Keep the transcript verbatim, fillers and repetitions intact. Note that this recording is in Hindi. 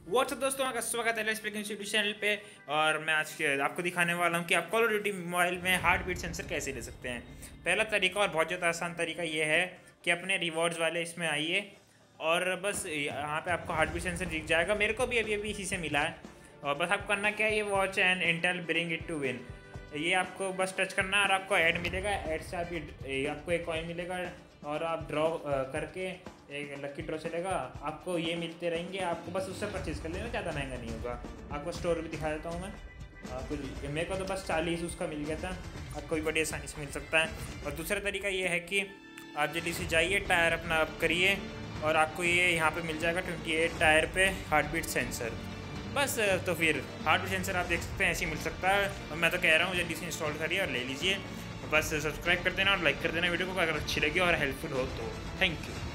व्हाट्सअप दोस्तों, आपका स्वागत है लेट्स प्ले यूट्यूब चैनल पे। और मैं आज के आपको दिखाने वाला हूँ कि आप कॉल ऑफ ड्यूटी मोबाइल में हार्ट बीट सेंसर कैसे ले सकते हैं। पहला तरीका और बहुत ज़्यादा आसान तरीका ये है कि अपने रिवॉर्ड्स वाले इसमें आइए और बस यहाँ पे आपको हार्ट बीट सेंसर दिख जाएगा। मेरे को भी अभी अभी इसी से मिला है और बस आपको करना क्या है, ये watch and Intel bring it to win, ये आपको बस टच करना है और आपको ऐड मिलेगा। ऐड से आप ये आपको एक कॉइन मिलेगा और आप ड्रॉ करके एक लकी ड्रॉ चलेगा, आपको ये मिलते रहेंगे। आपको बस उससे परचेज़ कर लेना, ज़्यादा महंगा नहीं होगा। आपको स्टोर भी दिखा देता हूँ मैं आपको। मेरे को तो बस चालीस उसका मिल गया था, आपको भी बड़ी आसानी से मिल सकता है। और दूसरा तरीका ये है कि आप जल्दी से जाइए, टायर अपना अप करिए और आपको ये यहाँ पे मिल जाएगा ट्वेंटी एट टायर पे हार्ट बीट सेंसर। बस तो फिर हार्ट बीट सेंसर आप देख सकते हैं ऐसे ही मिल सकता है। और मैं तो कह रहा हूँ जल्दी से इंस्टॉल करिए और ले लीजिए। बस सब्सक्राइब कर देना और लाइक कर देना वीडियो को अगर अच्छी लगी और हेल्पफुल हो तो। Thank you.